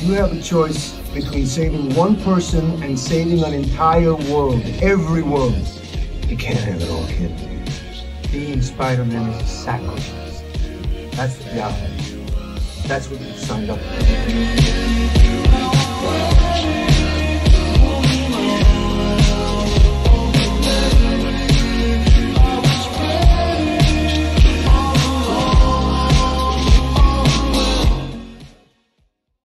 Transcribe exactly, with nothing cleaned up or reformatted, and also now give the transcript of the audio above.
You have a choice between saving one person and saving an entire world, every world. You can't have it all, kid. Being Spider-Man is a sacrifice. That's the job. That's what you signed up for.